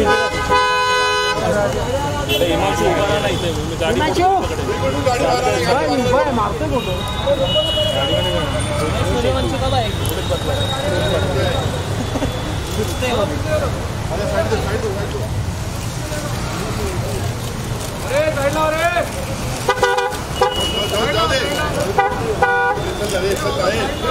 हिमांशु उभा राहा नाही इथे मी गाडी मारते फोटो हिमांशु का आहे अरे साइड ला रे